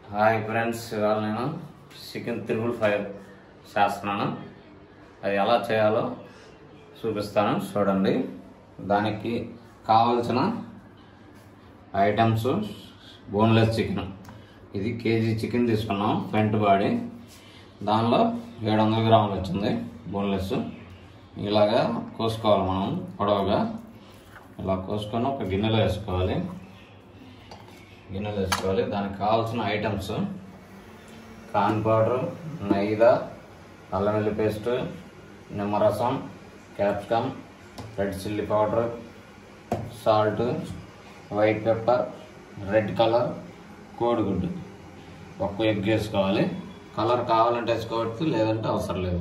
Hi friends, ఇవాళ నేను chicken 555 చేస్తున్నాను. అది ఎలా చేయాలో చూపిస్తాను, చూడండి. దానికి కావాల్సిన ఐటమ్స్: బోన్లెస్ చికెన్. ఇది కేజీ చికెన్ తీసుకున్నాం, ఫ్రంట్ బాడీ. దానిలో 700 గ్రాములు వచ్చింది బోన్లెస్. ఇలాగా కోసుకోవాలి మనం, పొడవుగా ఇలా కోసుకొని ఒక గిన్నెలో వేసుకోవాలి. దానికి కావాల్సిన ఐటమ్స్: కార్న్ పౌడర్, మైదా, అల్లం వెల్లుల్లి పేస్ట్, నిమ్మరసం, capsicum, red chilli powder, salt, white pepper, red colour, కోడిగుడ్డు. ఒక్క ఎగ్ వేసుకోవాలి. కలర్ కావాలంటే వేసుకోవచ్చు, లేదంటే అవసరం లేదు.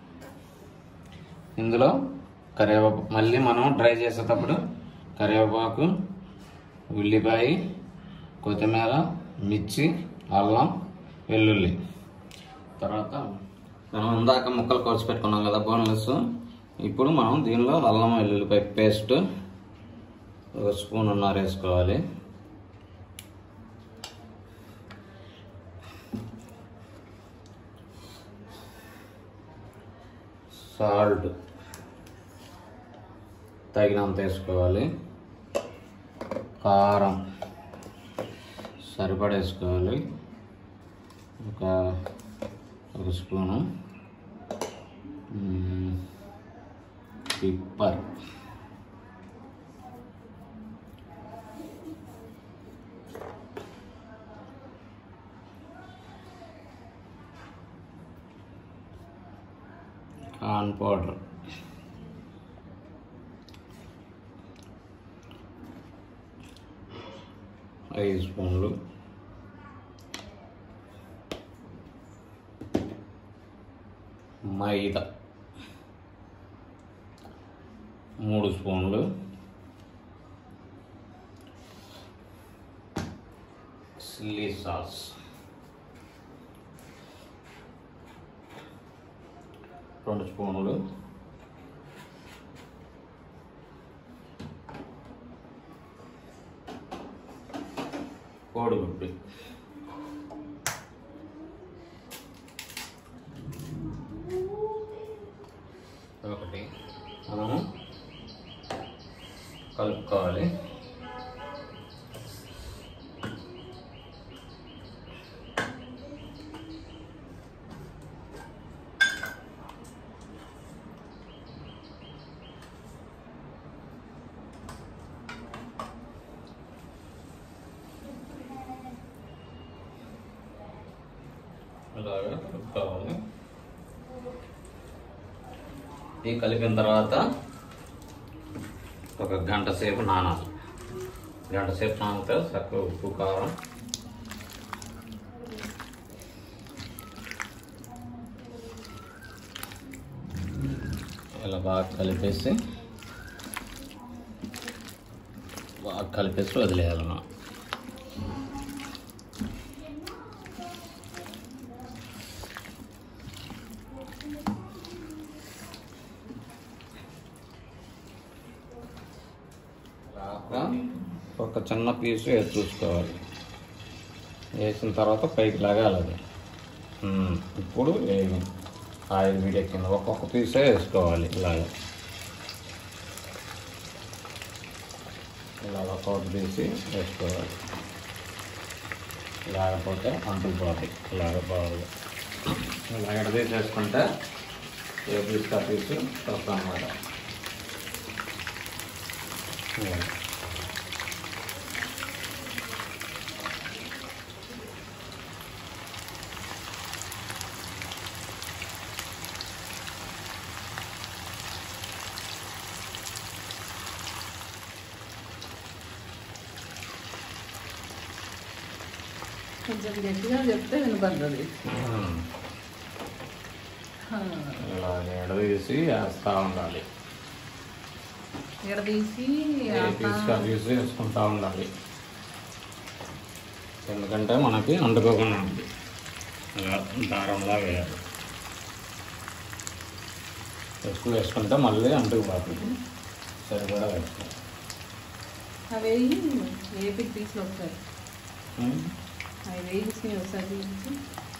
ఇందులో కరివేపాకు, మళ్ళీ మనం డ్రై చేసేటప్పుడు కరివేపాకు, ఉల్లిపాయ, కొత్తిమీర, మిర్చి, అల్లం, వెల్లుల్లి. తర్వాత మనం ఇందాక ముక్కలు కోసి పెట్టుకున్నాం కదా బోన్లెస్. ఇప్పుడు మనం దీనిలో అల్లం వెల్లుల్లిపాయ పేస్ట్ 1 స్పూన్ వేసుకోవాలి. సాల్ట్ తగినంత వేసుకోవాలి. కారం సరిపడా వేసుకోవాలి, ఒక స్పూను. పెప్పర్, కార్న్ పౌడర్, ఐదు స్పూన్లు. మైదా 3 స్పూన్లు. చిల్లీ సాస్ 2 స్పూన్లు. కోడిగుడ్డు ఒకటి. మనము కలుపుకోవాలి. అలాగా కలుపుకోవాలి. ఇది కలిపిన తర్వాత ఒక గంట సేపు నానాలి. గంట సేపు నానితే చక్కగా ఉప్పు, కారం, ఇలా బాగా కలిపేసి వదిలేయాలి మనం. ఒక చిన్న పీసు వేసి చూసుకోవాలి. వేసిన తర్వాత పైకి లాగాలి అది. ఇప్పుడు ఆయిల్ వీడెక్కింది. ఒక్కొక్క పీసే వేసుకోవాలి. ఇలా ఒక్కొక్క పీసి వేసుకోవాలి. లేకపోతే అంటుకుపోతాయి. ఇలాగ బాగా ఇలా ఎడదీసి వేసుకుంటే ఏ పీస్ ఆ పీసు వస్తాం అన్నమాట. కొంచెం గట్టిగా చెప్తే వినపడుతుంది. ఇలా ఎడదీసి వేస్తూ ఉండాలి. ఎడదీసి వేసుకుంటూ ఉండాలి. ఎందుకంటే మనకి అంటుకోకుండా ఉంది. ఇలా దారంలా వేయాలి. ఎక్కువ వేసుకుంటే మళ్ళీ అంటుకుపోతుంది. సరిపడా వేసుకోవాలి. అవి ఏపీ పీసులు వస్తాయి. అవి వేయించి ఒకసారి వేయించి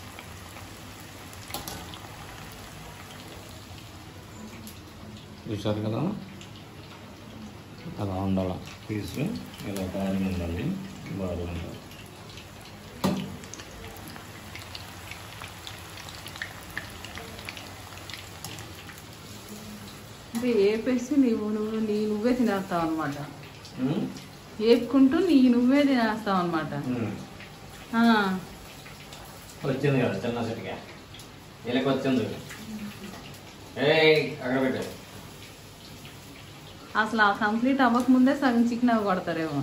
చూసారు కదా, అలా ఉండాలి. పీసు ఇలా కాడి ఉండాలి, బాగా ఉండాలి. అంటే ఏపేసి నువ్వే తినేస్తావు అనమాట. ఏపుకుంటూ నువ్వే తినేస్తావు అనమాట. వచ్చింది కదా చిన్న సిటిగా, వీళ్ళకి వచ్చింది. అక్కడ పెట్టే అసలు ఆ కంప్లీట్ అవ్వకముందే సగం చికెన్ కొడతారేమో.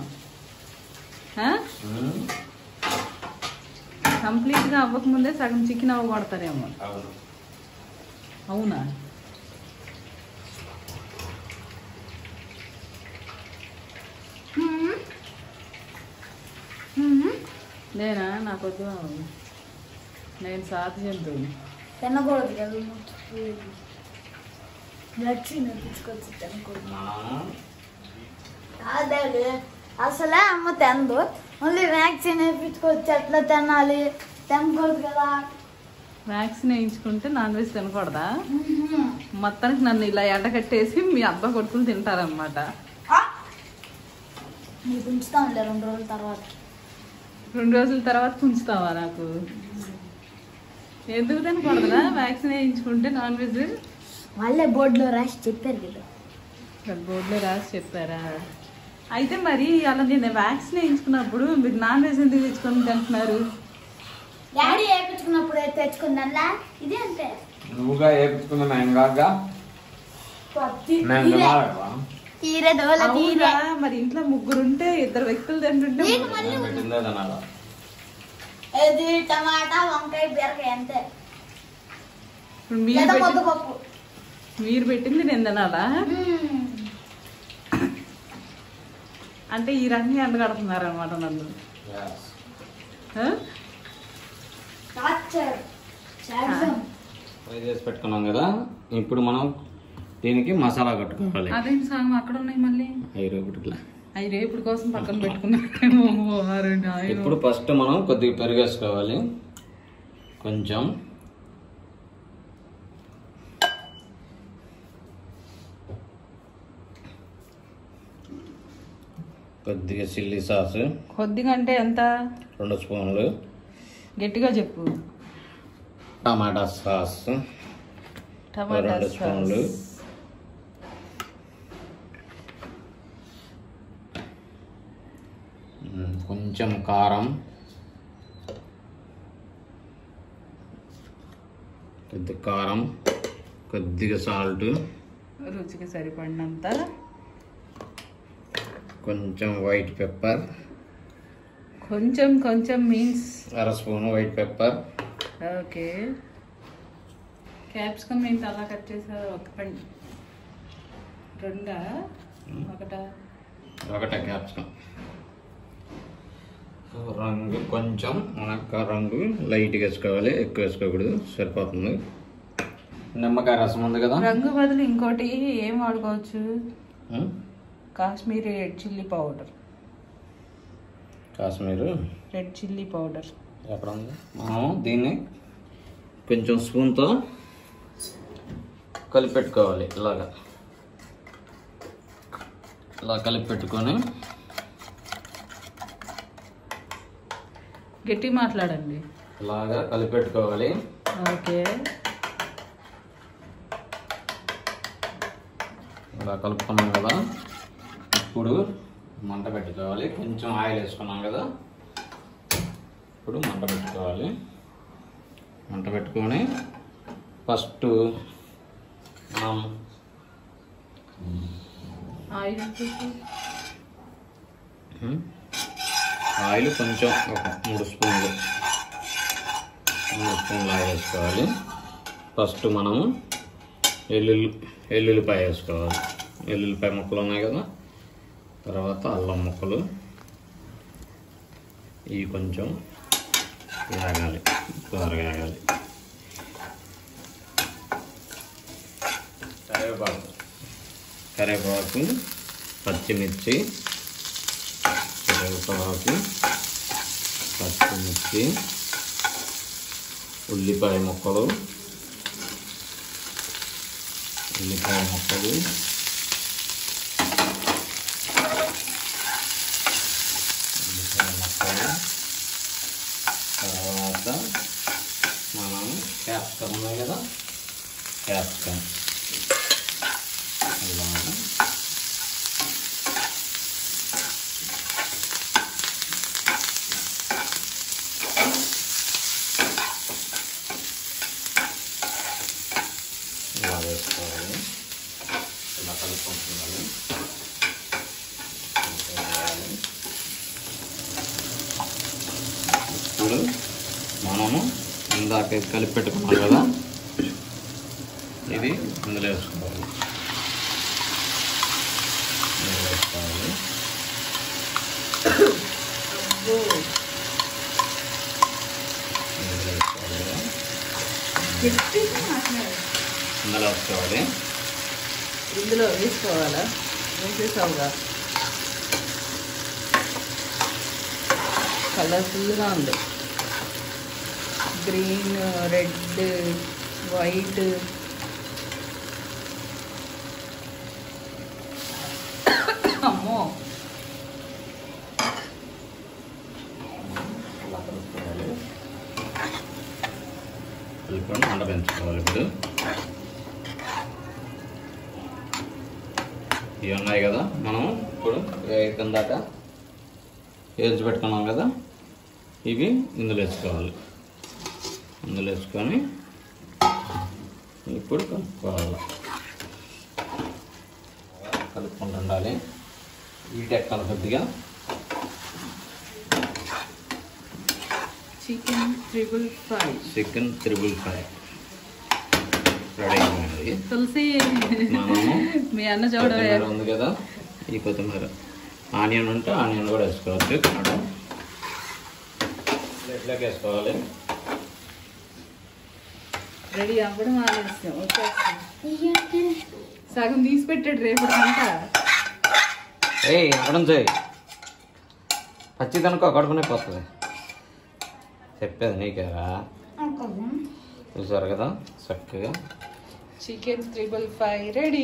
కంప్లీట్గా అవ్వకముందే సగం చికెన్ కొడతారేమో. అవునా? నేనా? నాకొద్దు, నేను సాతి జంతువుని తినకూడదు కదా, నచ్చింది తీసుకొచ్చి తినకూడదు. అదే అసలే అమ్మ తినదు, మళ్ళీ వ్యాక్సిన్ వేయించుకొచ్చి ఎట్లా తినాలి, తినకూడదు కదా. వ్యాక్సిన్ వేయించుకుంటే నాన్ వెజ్ తినకూడదా? మొత్తానికి నన్ను ఇలా ఎండకట్టేసి మీ అబ్బా కొడుకులు తింటారనమాట. నీకు ఉంచుతాంలే 2 రోజుల తర్వాత. 2 రోజుల తర్వాత ఉంచుతావా నాకు? ఎందుకు తినకూడదా వ్యాక్సిన్ వేయించుకుంటే నాన్ వెజ్? వాళ్ళే బోర్డులో రాసి చెప్పారు కదా. బోర్డులో రాసి చెప్పారా? అయితే మరి అలా నేను వ్యాక్సిన్ వేయించుకున్నప్పుడు మీరు నాన్ వెజ్ ఎందుకు తెచ్చుకొని తింటున్నారు? డాడీ వేయించుకున్నప్పుడు తెచ్చుకుందా ఇది అంతే. నువ్వుగా వేయించుకున్నా మేము కాగా తీరే దోల తీరే. మరి ఇంట్లో 3 ఉంటే 2 వ్యక్తులు తింటుంటే ఇది టమాటా వంకాయ బీరకాయ అంతే. మీరు పెట్టింది నేను తినాలా? అంటే ఈ రకంగా ఎండగడుతున్నారు అనమాట నన్ను. ఫ్రై చేసి పెట్టుకున్నాం కదా, ఇప్పుడు మనం దీనికి మసాలా కట్టుకోవాలి. అదేంటి సాంగ్ అక్కడ ఉన్నాయి మళ్ళీ 5 రూపాయలు. అవి రేపుడు కోసం పక్కన పెట్టుకున్నారేమో. ఇప్పుడు ఫస్ట్ మనం కొద్దిగా పెరిగేసుకోవాలి. కొంచెం కొద్దిగా చిల్లీ సాస్. కొద్దిగా అంటే ఎంత? 2 స్పూన్లు. గట్టిగా చెప్పు. టమాటా సాస్ 2 స్పూన్లు. కొంచెం కారం, కొద్దిగా కారం, కొద్దిగా సాల్ట్, రుచికి సరిపడినంత, కొంచెం వైట్ పెప్పర్. కొంచెం కొంచెం means 1/2 spoon white pepper. Okay. Capsicum ఏంటి అలా కట్ చేసారు? ఒక పండి 2 ఒకటే క్యాప్సికమ్. రంగు కొంచెం మనకు రంగు లైట్గా వేసుకోవాలి, ఎక్కువ వేసుకోకూడదు, సరిపోతుంది. నిమ్మకాయ రసం ఉంది కదా, రంగు బదులు ఇంకోటి ఏం వాడుకోవచ్చు? Kashmiri red chilli powder. Kashmir red chilli powder ఎక్కడ ఉంది? మనం దీన్ని కొంచెం స్పూన్తో కలిపెట్టుకోవాలి. ఇలా కలిపెట్టుకొని గట్టి మాట్లాడండి. ఇలాగా కలిపెట్టుకోవాలి. ఓకే. ఇలా కలుపుకున్నాం కదా, ఇప్పుడు మంట పెట్టుకోవాలి. కొంచెం ఆయిల్ వేసుకున్నాం కదా, ఇప్పుడు మంట పెట్టుకోవాలి. మంట పెట్టుకొని ఫస్ట్ మనం ఆయిల్ కొంచెం ఒక 3 స్పూన్లు ఆయిల్ వేసుకోవాలి. ఫస్ట్ మనము ఎల్లుల్లిపాయ వేసుకోవాలి. ఎల్లుల్లిపాయ ముక్కలు ఉన్నాయి కదా, తర్వాత అల్లం ముక్కలు, ఇవి కొంచెం వేగాలి, త్వరగా వేగాలి. కరివేపాకు, పచ్చిమిర్చి, కరివేపాకు, పచ్చిమిర్చి, ఉల్లిపాయ ముక్కలు, తర్వాత మనం క్యాప్సికమ్ ఉన్నాయి కదా, క్యాప్సికమ్ ఇలాగా ఇలా వేసుకోవాలి. ఇలా కలుపుకుంటున్నాను. ఇప్పుడు మనము ఇందాక కలిపి పెట్టుకున్నాం కదా, ఇది ఇందులో వేసుకోవాలి. ఇందులో వేసుకోవాలా? వేసేసావుగా. కలర్ఫుల్గా ఉంది. Green, red, white. అమ్మో, మంట పెంచుకోవాలి. ఇప్పుడు ఇవి ఉన్నాయి కదా, మనం ఇప్పుడు కిందాక వేసి పెట్టుకున్నాం కదా, ఇవి ఇందులో వేసుకోవాలి. ఇందులో వేసుకొని ఇప్పుడు కలుపుకోవాలి. కలుపుకుంటూ ఉండాలి. వీటెక్కాలి కొద్దిగా. చికెన్ 355 రెడీ అయిపోయింది. తులసి మీ అన్న కొత్తిమీర ఉంది కదా, ఈ కొత్తిమీర, ఆనియన్ ఉంటే ఆనియన్ కూడా వేసుకోవచ్చు. ప్లేట్లోకి వేసుకోవాలి. రెడీ అవ్వడం ఆలస్యం. వచ్చేస్తాం. సగం తీసి పెట్టాడు రేపు అంట. అవ్వడం చేయి. పచ్చి కనుక కడుపునే పోతుంది. చెప్పేది నీకేరా. చూసారు కదా చక్కగా చికెన్ 355 రెడీ.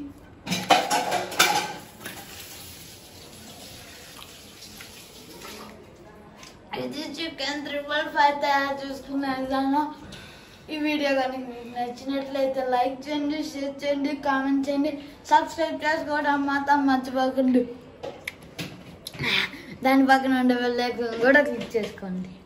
ఇది చికెన్ 355 తయారు చేసుకునే విధానం. ఈ వీడియో కనుక మీకు నచ్చినట్లయితే లైక్ చేయండి, షేర్ చేయండి, కామెంట్ చేయండి, సబ్స్క్రైబ్ చేసుకోవడం మాత్రం మర్చిపోకండి. దాని పక్కన ఉండే బెల్ ఐకాన్ కూడా క్లిక్ చేసుకోండి.